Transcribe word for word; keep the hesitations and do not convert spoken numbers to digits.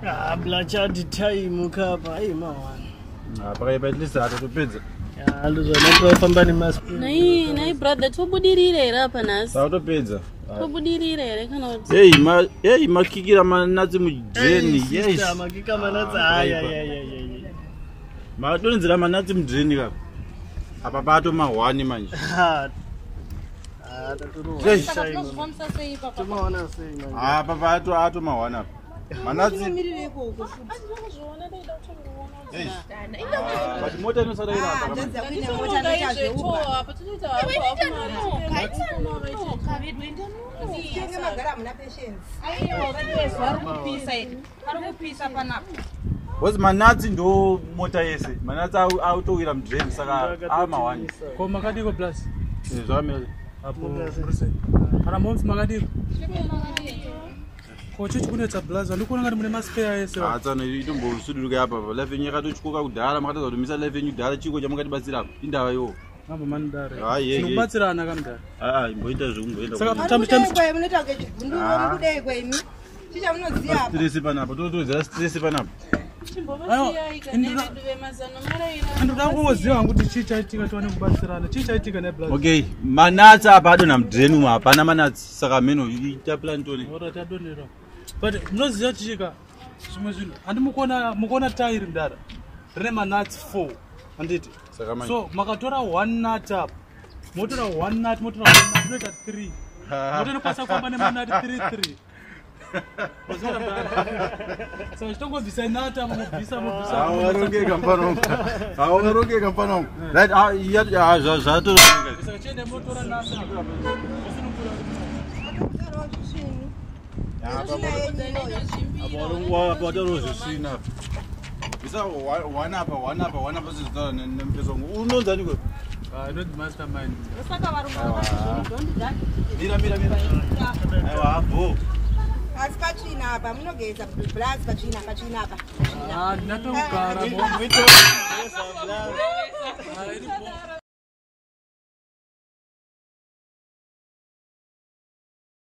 Ah, blachard time ukapa hayi mawani. Ah, pakaita at least atotopedza. Ya, luzona famba nemas. Nai, nai brother, tobudirire era apa nasi. Sautopedza. Tobudirire ere kana kuti. Hey, ma, hey, makikira manatsi mudreni. Yes. Makika manatsi aya ya ya ya. Madonzera manatsi mudreni ka. Apa pato mahwani manje. Ah, taturu. Tumaona sei manje. Ah, apa pato ato mahwani apa. Manatsi. Hey. But mota inosara ira apa kama. Was manatsi ndo mota yese. Manatsi autowira mudreni saka amahwani. Ko makadiko plus. Eh, zvamele. Apo Bruce. Kana month makadiko. Ko chichi kunetsa blaza ndikuona ngati mune maspare ese. Ah, tsana itombo suduruka apa apa. Life yenyu yakatochikoka kudhara makataza kuti misa life yenyu kudhara chiko chamakatibatsira apa. Indava yo. Ngamba mandare. Ah, ye. Tinobatsirana kamdara. Ah, ah, imboita zvokumboenda. Saka tambi tambi. Kwa munota kechibundu kudai kwa imi. Chicha munoziya apa. Stress panapa. Totozera stress panapa. Ayo, ndoda kungoziva kuti chii chaitika tiwane kubatsirana. Chii chaitika neblaza. Okay, manatsi apa adonha mudreni umu hapana manatsi saka meno ita plan tone. Ora tadonera. But munoziva chichika zvimwe zvinhu. Handimukona mukona tairi mdara. Rine manatsi four. Handiti. Saka manje. So makatora one nut up. Motora one nut, motora one nut, motora three. Motora kwasa kwamba nemanut three three. So chitongobvisa nata mubvisa mubvisa. Awarongeka mfano. Awarongeka mfano. Right, ah ya zvatorongeka. Saka chende motora nasa. Abarongwa patorozvisina. Bisa one apa one apa one apa zizara nempesongo. Unonzani ko? Ah, not mastermind. Saka varumba zvondidza. Mira mira mira. Aiwa abo. Asi pachina apa munogeza blazi pachina pachina apa. Ah, natogara. Mwito. Ah, iri